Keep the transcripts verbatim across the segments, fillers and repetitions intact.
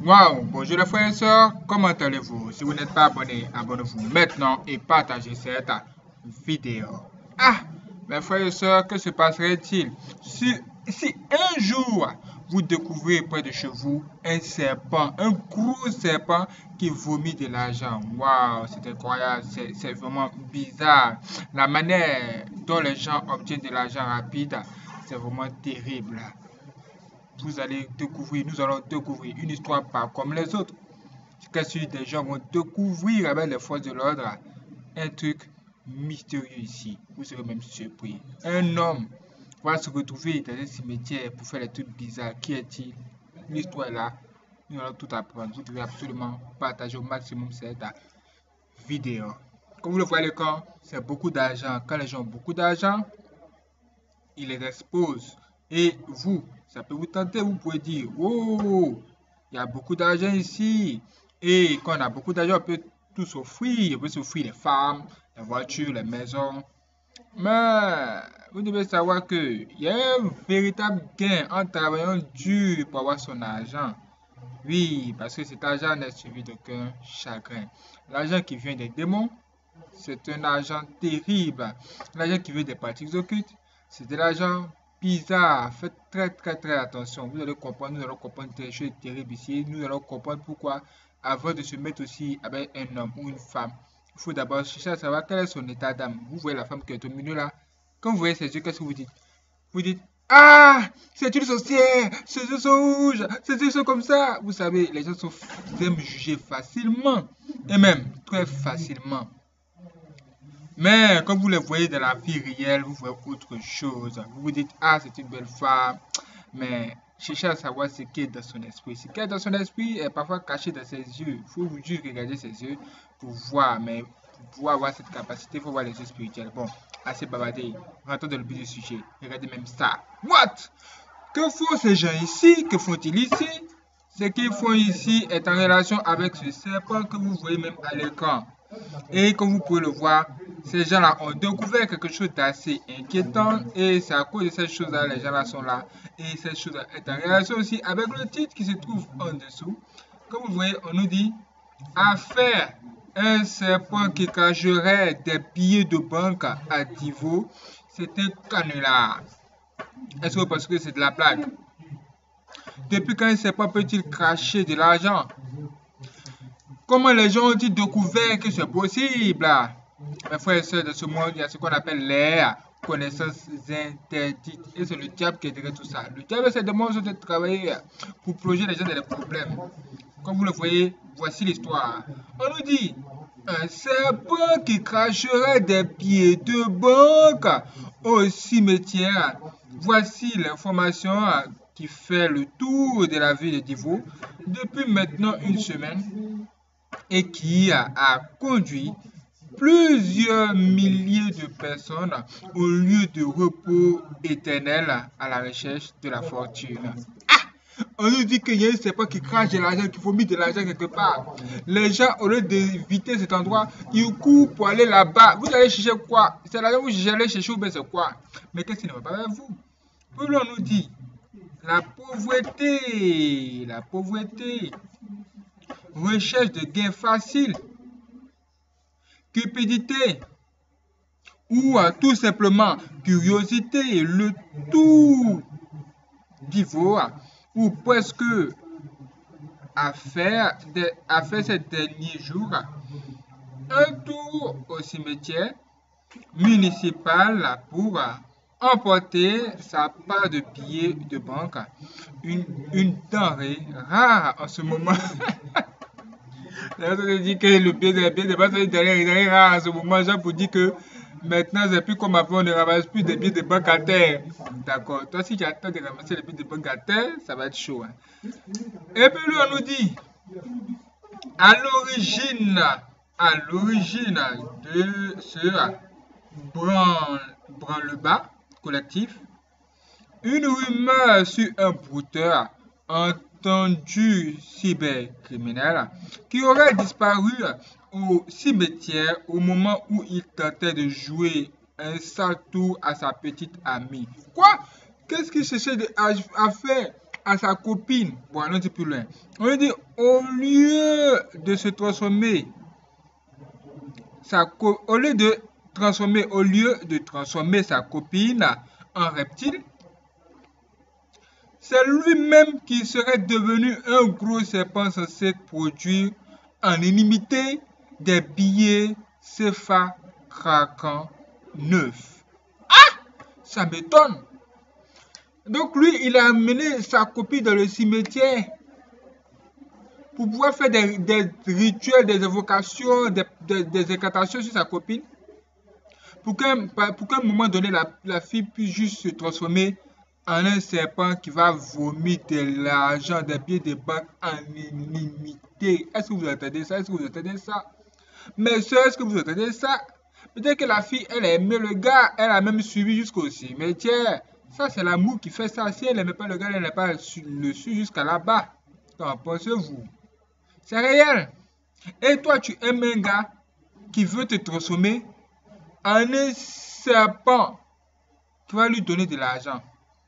Waouh, bonjour les frères et sœurs, comment allez-vous? Si vous n'êtes pas abonné, abonnez-vous maintenant et partagez cette vidéo. Ah, mes frères et sœurs, que se passerait-il si, si un jour vous découvrez près de chez vous un serpent, un gros serpent qui vomit de l'argent? Waouh, c'est incroyable, c'est vraiment bizarre. La manière dont les gens obtiennent de l'argent rapide, c'est vraiment terrible. Vous allez découvrir, nous allons découvrir une histoire pas comme les autres. Que des gens vont découvrir avec les forces de l'ordre un truc mystérieux ici. Vous serez même surpris. Un homme va se retrouver dans un cimetière pour faire des trucs bizarres. Qui est-il? L'histoire est là. Nous allons tout apprendre. Vous devez absolument partager au maximum cette vidéo. Comme vous le voyez, quand c'est beaucoup d'argent, quand les gens ont beaucoup d'argent, ils les exposent. Et vous, ça peut vous tenter, vous pouvez dire, oh, il y a beaucoup d'argent ici. Et quand on a beaucoup d'argent, on peut tout s'offrir. On peut s'offrir les femmes, les voitures, les maisons. Mais vous devez savoir qu'il y a un véritable gain en travaillant dur pour avoir son argent. Oui, parce que cet argent n'est suivi d'aucun chagrin. L'argent qui vient des démons, c'est un argent terrible. L'argent qui vient des pratiques occultes, c'est de l'argent bizarre. Faites très très très attention. Vous allez comprendre, nous allons comprendre des choses terribles ici. Nous allons comprendre pourquoi, avant de se mettre aussi avec un homme ou une femme, il faut d'abord chercher à savoir quel est son état d'âme. Vous voyez la femme qui est au milieu là. Quand vous voyez ses yeux, qu'est-ce que vous dites? Vous dites, ah, c'est une sorcière, ses yeux sont rouges, ses yeux sont comme ça. Vous savez, les gens sont, aiment juger facilement et même très facilement. Mais quand vous les voyez dans la vie réelle, vous voyez autre chose. Vous vous dites, ah, c'est une belle femme. Mais cherchez à savoir ce qui est dans son esprit. Ce qui est dans son esprit est parfois caché dans ses yeux. Il faut juste regarder ses yeux pour voir. Mais pour pouvoir avoir cette capacité, il faut voir les yeux spirituels. Bon, assez bavardé. Rentrons dans le but du sujet. Regardez même ça. What? Que font ces gens ici? Que font-ils ici? Ce qu'ils font ici est en relation avec ce serpent que vous voyez même à l'écran. Et comme vous pouvez le voir, ces gens-là ont découvert quelque chose d'assez inquiétant et c'est à cause de cette chose-là, les gens-là sont là. Et cette chose est en relation aussi avec le titre qui se trouve en dessous. Comme vous voyez, on nous dit « Affaire, un serpent qui cacherait des billets de banque à Divo, c'est un canular. » Est-ce que vous pensez que c'est de la blague? Depuis quand un serpent peut-il cracher de l'argent? Comment les gens ont-ils découvert que c'est possible? Mes frères et sœurs, de ce monde, il y a ce qu'on appelle les connaissances interdites. Et c'est le diable qui est derrière tout ça. Le diable et ses démons sont de travailler pour plonger les gens dans les problèmes. Comme vous le voyez, voici l'histoire. On nous dit, un serpent qui cracherait des billets de banque au cimetière. Voici l'information qui fait le tour de la ville de Divo depuis maintenant une semaine et qui a, a conduit plusieurs milliers de personnes au lieu de repos éternel à la recherche de la fortune. Ah! On nous dit qu'il y a un serpent qui crache de l'argent, qu'il faut mettre de l'argent quelque part. Les gens, au lieu d'éviter cet endroit, ils courent pour aller là-bas. Vous allez chercher quoi? C'est l'argent que vous allez chercher ou bien c'est quoi? Mais qu'est-ce qui ne va pas avec vous? Puis là, on nous dit, la pauvreté, la pauvreté, recherche de gains faciles, cupidité ou euh, tout simplement curiosité et le tout Divo ou presque à faire, de, à faire ces derniers jours un tour au cimetière municipal pour euh, emporter sa part de billets de banque, une, une denrée rare en ce moment. Là, on dit que le billet de billet de banque est derrière rare en ce moment, genre pour dire que maintenant c'est plus comme avant, on ne ramasse plus des billets de banque à terre. D'accord. Toi, si tu attends de ramasser les billets de banque à terre, ça va être chaud. Hein. Et puis là, on nous dit, à l'origine, à l'origine de ce branle-bas collectif, une rumeur sur un brouteur entendu cybercriminel qui aurait disparu au cimetière au moment où il tentait de jouer un sale tour à sa petite amie. Quoi? Qu'est-ce qu'il cherchait à faire à sa copine. Bon, allons plus loin. On lui dit, au lieu de se transformer, sa co au lieu de transformer, au lieu de transformer sa copine en reptile, c'est lui-même qui serait devenu un gros serpent censé produire en illimité des billets C F A craquant neufs. Ah! Ça m'étonne. Donc lui, il a amené sa copine dans le cimetière pour pouvoir faire des, des rituels, des évocations, des, des, des incantations sur sa copine. Pour qu'à pour qu'à un moment donné, la, la fille puisse juste se transformer en un serpent qui va vomir de l'argent, des billets de banque en illimité. Est-ce que vous entendez ça? Est-ce que vous entendez ça? Mais soeurs, est-ce que vous entendez ça? Peut-être que la fille, elle a aimé le gars, elle a même suivi jusqu'au cimetière. Ça, c'est l'amour qui fait ça. Si elle n'aimait pas le gars, elle n'a pas le su jusqu'à là-bas. Qu'en pensez-vous? C'est réel. Et toi, tu aimes un gars qui veut te transformer en un serpent qui va lui donner de l'argent.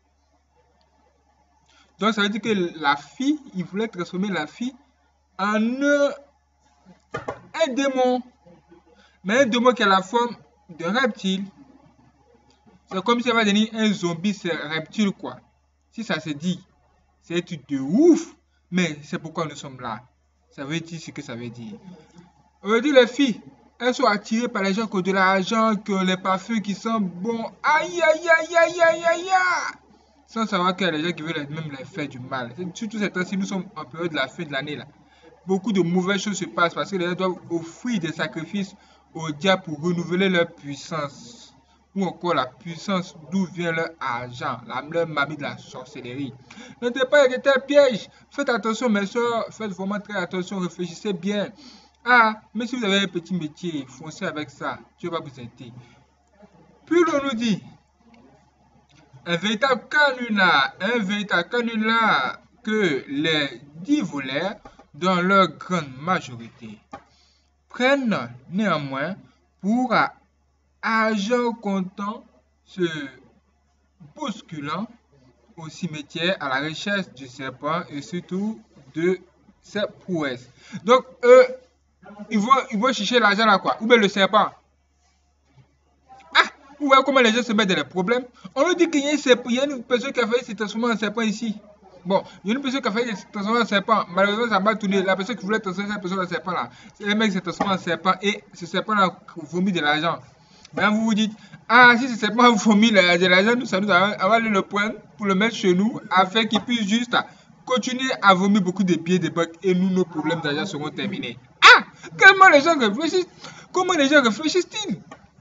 Donc, ça veut dire que la fille, il voulait transformer la fille en un, un démon. Mais un démon qui a la forme de reptile. C'est comme si elle va devenir un zombie, c'est reptile quoi. Si ça se dit, c'est un truc de ouf. Mais c'est pourquoi nous sommes là. Ça veut dire ce que ça veut dire. On veut dire les filles, elles sont attirées par les gens qui ont de l'argent, que les parfums qui sont bons. Aïe aïe aïe aïe aïe aïe aïe. Sans savoir qu'il y a des gens qui veulent même les faire du mal. Surtout cette temps-ci, nous sommes en période de la fin de l'année là. Beaucoup de mauvaises choses se passent parce que les gens doivent offrir des sacrifices au diable pour renouveler leur puissance. Ou encore la puissance d'où vient leur argent, la, leur mamie de la sorcellerie. Ne t'es pas de tels pièges. Faites attention mes soeurs, faites vraiment très attention, réfléchissez bien. Ah, mais si vous avez un petit métier, foncez avec ça, Dieu va vous aider. Puis l'on nous dit, un véritable canular, un véritable canular que les dix voleurs, dans leur grande majorité, prennent néanmoins pour argent comptant se bousculant au cimetière à la recherche du serpent et surtout de ses prouesses. Donc, eux, ils vont, ils vont chercher l'argent là quoi, ou bien le serpent. Ah, vous voyez comment les gens se mettent dans les problèmes. On nous dit qu'il y, y a une personne qui a failli se transformer en serpent ici. Bon, il y a une personne qui a failli se transformer en serpent. Malheureusement, ça a mal tourné. La personne qui voulait transformer cette personne en serpent là, le mec s'est transformé en serpent et ce serpent là a vomi de l'argent. Maintenant, vous vous dites, ah, si ce serpent a vomi de l'argent, nous, ça nous va aller le prendre pour le mettre chez nous afin qu'il puisse juste continuer à vomir beaucoup de billets de banque et nous, nos problèmes d'argent seront terminés. Ah, comment les gens réfléchissent? Comment les gens réfléchissent-ils?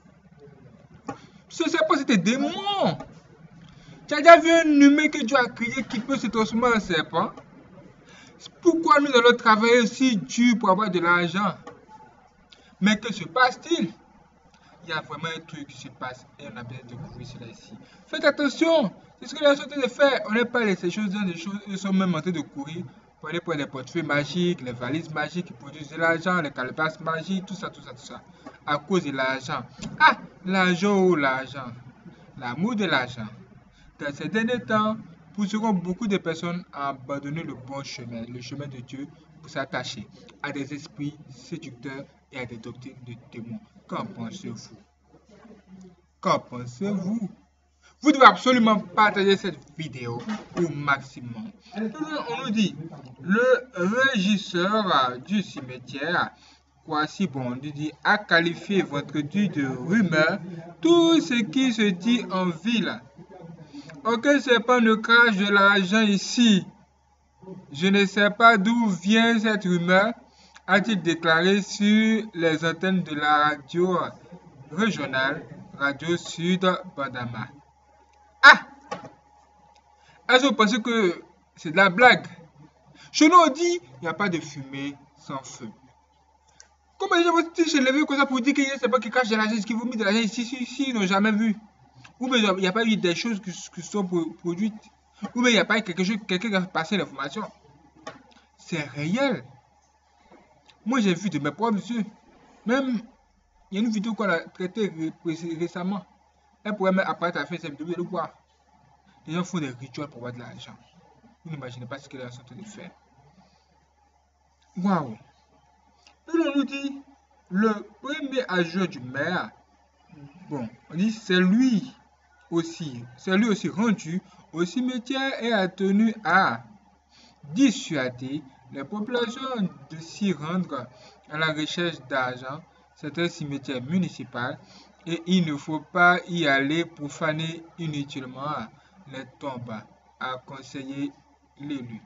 Ce serpent, c'était démon. Tu as déjà vu un humain que Dieu a créé qui peut se transformer en serpent? Pourquoi nous allons travailler aussi dur pour avoir de l'argent? Mais que se passe-t-il? Il y a vraiment un truc qui se passe et on a bien découvert cela ici. Faites attention, c'est ce que les gens sont en train de faire. On n'est pas les ces choses, des choses, ils sont même en train de courir pour aller prendre les portefeuilles magiques, les valises magiques qui produisent de l'argent, les calebasses magiques, tout ça, tout ça, tout ça. À cause de l'argent. Ah, l'argent ou l'argent. L'amour de l'argent. Dans ces derniers temps, pousseront beaucoup de personnes à abandonner le bon chemin, le chemin de Dieu, pour s'attacher à des esprits séducteurs et à des doctrines de démons. Qu'en pensez-vous? Qu'en pensez-vous? Vous devez absolument partager cette vidéo au maximum. On nous dit, le régisseur du cimetière, Kwasi Bondi, a qualifié votre dû de rumeur tout ce qui se dit en ville. Aucun serpent ne crache de l'argent ici. Je ne sais pas d'où vient cette rumeur, a-t-il déclaré sur les antennes de la radio régionale Radio Sud Bandama. Ah! Est-ce que vous pensez que c'est de la blague? Chez nous on dit, il n'y a pas de fumée sans feu. Comment les gens vont-ils se lever comme ça pour dire qu'il y a un serpent qui crache de l'argent, qui vous met de l'argent ici, ici, ici, ils n'ont jamais vu? Ou bien il n'y a pas eu des choses qui, qui sont produites? Ou bien il n'y a pas eu quelque chose, quelqu'un qui a passé l'information? C'est réel. Moi, j'ai vu de mes propres yeux. Même, il y a une vidéo qu'on a traitée récemment. Elle pourrait même apparaître à la fin de cette vidéo, vous allez voir. Les gens font des rituels pour avoir de l'argent. Vous n'imaginez pas ce que les gens sont en train de faire. Waouh! Et on nous dit, le premier adjoint du maire, bon, on dit c'est lui aussi, c'est lui aussi rendu au cimetière et a tenu à dissuader les populations de s'y rendre à la recherche d'argent. C'est un cimetière municipal et il ne faut pas y aller profaner inutilement les tombes, a conseillé l'élu.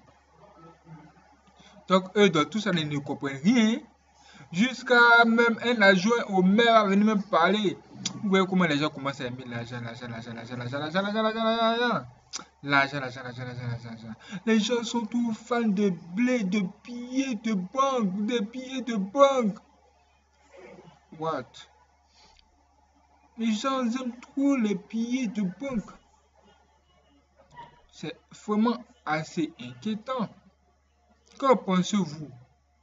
Donc eux, dans tout ça, ils ne comprennent rien. Jusqu'à même un adjoint au maire à venir me parler. Vous voyez comment les gens commencent à aimer l'argent, l'argent, l'argent, l'argent, l'argent, l'argent, l'argent, l'argent, l'argent. L'argent, l'argent, l'argent, l'argent, l'argent. Les gens sont tous fans de blé, de billets de banque, de billets de banque. What? Les gens aiment trop les billets de banque. C'est vraiment assez inquiétant. Qu'en pensez-vous?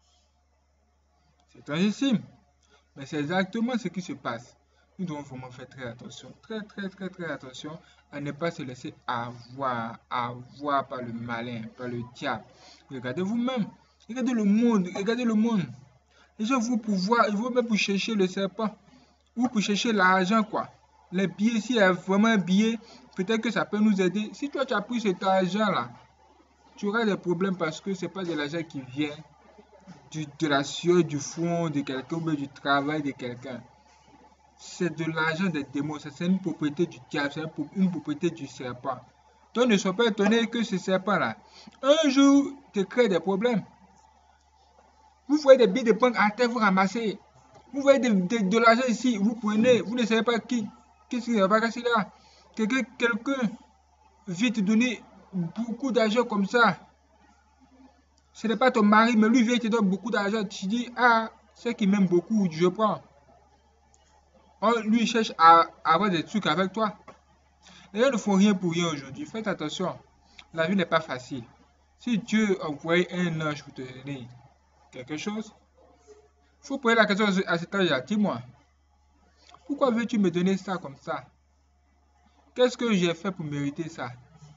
C'est étrangeissime. Mais c'est exactement ce qui se passe. Nous devons vraiment faire très attention, très très très très attention à ne pas se laisser avoir, avoir par le malin, par le diable. Regardez vous-même, regardez le monde, regardez le monde. Les gens vont pouvoir, ils vont même pour chercher le serpent, ou pour chercher l'argent quoi. Les billets, s'il y a vraiment un billet, peut-être que ça peut nous aider. Si toi tu as pris cet argent là, tu auras des problèmes parce que c'est pas de l'argent qui vient du, de la sueur du fond de quelqu'un ou du travail de quelqu'un. C'est de l'argent des démons, c'est une propriété du diable, c'est une propriété du serpent. Donc ne sois pas étonné que ce serpent-là, un jour, te crée des problèmes. Vous voyez des billets de banque à terre, vous ramassez. Vous voyez de, de, de l'argent ici, vous prenez, vous ne savez pas qui, qu'est-ce qui va passer là. Quelqu'un quelqu'un vient te donner beaucoup d'argent comme ça. Ce n'est pas ton mari, mais lui vient te donner beaucoup d'argent. Tu dis, ah, c'est qui m'aime beaucoup, je prends. On lui cherche à avoir des trucs avec toi. Les gens ne font rien pour rien aujourd'hui. Faites attention. La vie n'est pas facile. Si Dieu envoyait un ange pour te donner quelque chose, il faut poser la question à cet ange-là. Dis-moi, pourquoi veux-tu me donner ça comme ça? Qu'est-ce que j'ai fait pour mériter ça?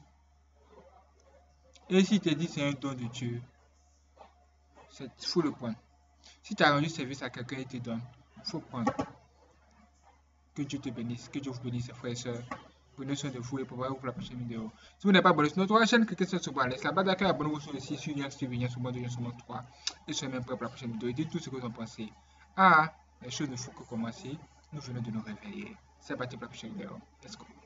Et si tu te dis c'est un don de Dieu, il faut le prendre. Si tu as rendu service à quelqu'un et te donne, il faut prendre. Que Dieu te bénisse, que Dieu vous bénisse, frères et sœurs. Prenez soin de vous et pour voir pour la prochaine vidéo. Si vous n'êtes pas abonné sur notre chaîne, cliquez sur ce bouton. Laissez la barre d'accueil, abonnez-vous sur le site, sur Yann Steve, Yann Soumando, Yann Soumando trois. Et soyez même prêts pour la prochaine vidéo. Et dites tout ce que vous en pensez. Ah, les choses ne font que commencer. Nous venons de nous réveiller. C'est parti pour la prochaine vidéo. Let's go.